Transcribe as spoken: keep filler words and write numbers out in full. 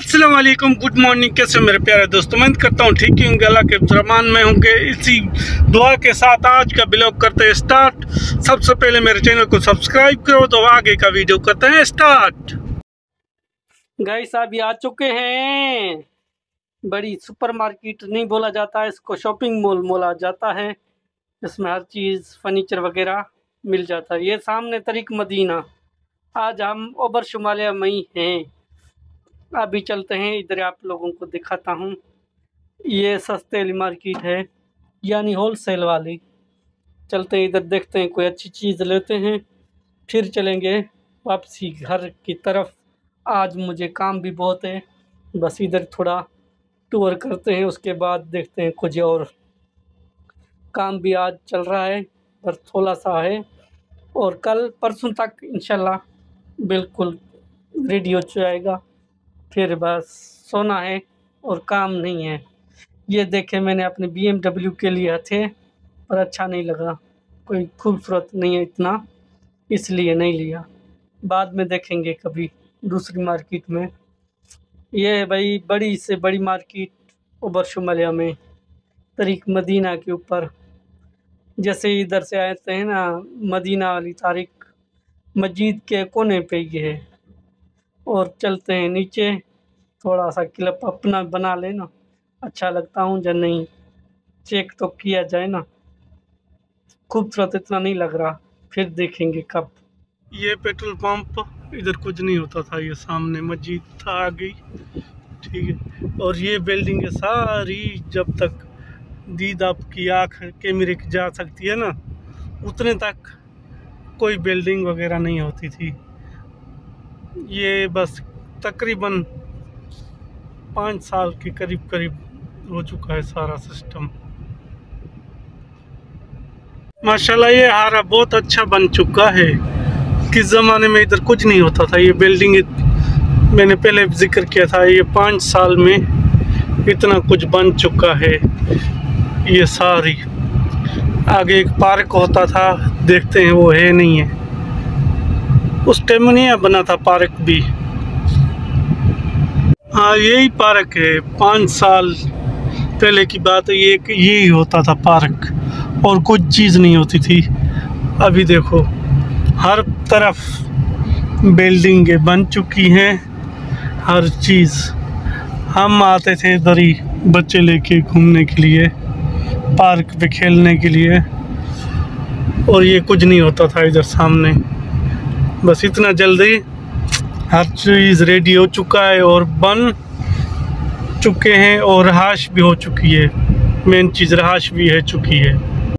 अस्सलाम वालेकुम, good morning. कैसे मेरे प्यारे दोस्तों, मैं करता हूँ ठीक ही होंगे, अल्लाह के रहमान में होंगे। इसी दुआ के साथ आज का ब्लॉग करते हैं स्टार्ट। सबसे पहले मेरे चैनल को सब्सक्राइब करो तो आगे का वीडियो करते हैं स्टार्ट। गाइस अभी आ चुके हैं, बड़ी सुपरमार्केट नहीं बोला जाता है इसको, शॉपिंग मॉल बोला जाता है। इसमें हर चीज़ फर्नीचर वगैरह मिल जाता है। ये सामने तरीक मदीना, आज हम ओबर शुमालिया में ही हैं। अभी चलते हैं इधर, आप लोगों को दिखाता हूँ। ये सस्ते वाली मार्केट है, यानी होलसेल वाली। चलते हैं इधर, देखते हैं कोई अच्छी चीज़ लेते हैं, फिर चलेंगे वापसी घर की तरफ। आज मुझे काम भी बहुत है, बस इधर थोड़ा टूर करते हैं, उसके बाद देखते हैं कुछ और काम भी आज चल रहा है, पर थोड़ा सा है। और कल परसों तक इंशाल्लाह बिल्कुल रेडी हो जाएगा। फिर बस सोना है और काम नहीं है। ये देखे मैंने अपने बी एम डब्ल्यू के लिए थे, पर अच्छा नहीं लगा, कोई खूबसूरत नहीं है इतना, इसलिए नहीं लिया। बाद में देखेंगे कभी दूसरी मार्केट में। ये है भाई बड़ी से बड़ी मार्केट ओबर शुमालिया में, तरीक मदीना के ऊपर। जैसे इधर से आते हैं ना, मदीना वाली तारीख मस्जिद के कोने पे ये है। और चलते हैं नीचे, थोड़ा सा क्लिप अपना बना लेना, अच्छा लगता हूँ या नहीं चेक तो किया जाए ना। खूबसूरत इतना नहीं लग रहा, फिर देखेंगे कब। ये पेट्रोल पंप, इधर कुछ नहीं होता था, ये सामने मस्जिद था आ गई, ठीक है। और ये बिल्डिंग है सारी, जब तक दीद आपकी आँख कैमरे की जा सकती है ना, उतने तक कोई बिल्डिंग वगैरह नहीं होती थी। ये बस तकरीबन पाँच साल के करीब करीब हो चुका है सारा सिस्टम। माशाल्लाह ये हारा बहुत अच्छा बन चुका है। किस ज़माने में इधर कुछ नहीं होता था। ये बिल्डिंग मैंने पहले जिक्र किया था, ये पाँच साल में इतना कुछ बन चुका है। ये सारी आगे एक पार्क होता था, देखते हैं वो है नहीं है। उस टाइम नहीं बना था पार्क भी। हाँ यही पार्क है, पाँच साल पहले की बात है। ये यही होता था पार्क, और कुछ चीज़ नहीं होती थी। अभी देखो हर तरफ बिल्डिंगें बन चुकी हैं, हर चीज़। हम आते थे इधर ही बच्चे लेके घूमने के लिए, पार्क पे खेलने के लिए, और ये कुछ नहीं होता था इधर सामने। बस इतना जल्दी हर चीज़ रेडी हो चुका है और बन चुके हैं, और रहाश भी हो चुकी है। मेन चीज़ रहाश भी है चुकी है।